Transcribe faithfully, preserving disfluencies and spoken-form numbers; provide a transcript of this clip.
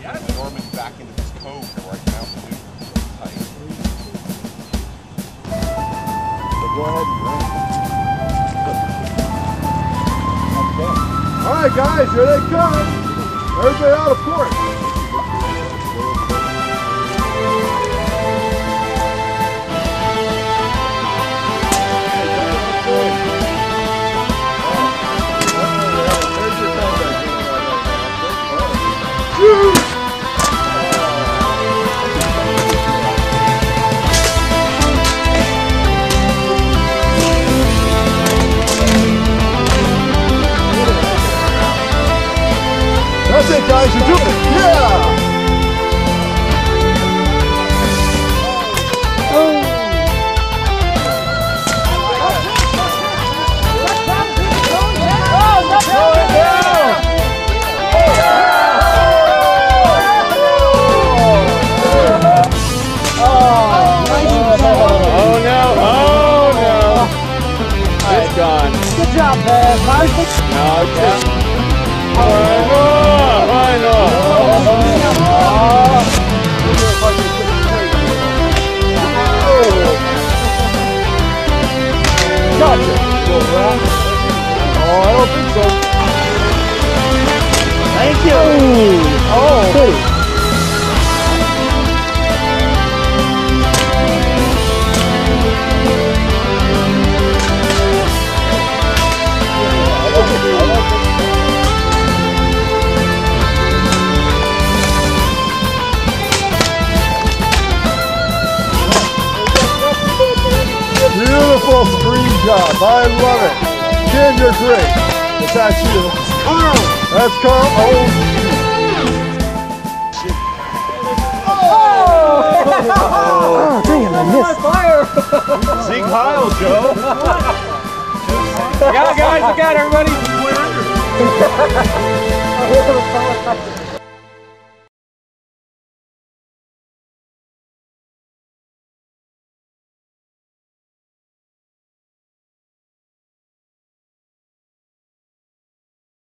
Norman back into this cove where I can out the new tight. So go ahead and run. All right, guys, here they come. Everybody out of port. That's it, guys, you're doing it. Yeah! Good job, man. No, it's just... I know, I know. Gotcha. Oh, I don't think so. Thank you. Oh. Beautiful screen job. I love it. Ken, you're great. But that's you. Carl. That's Carl. Oh. Oh, dang it, I missed. Fire. Sing Heil, Joe. I got it, guys. I got it, everybody.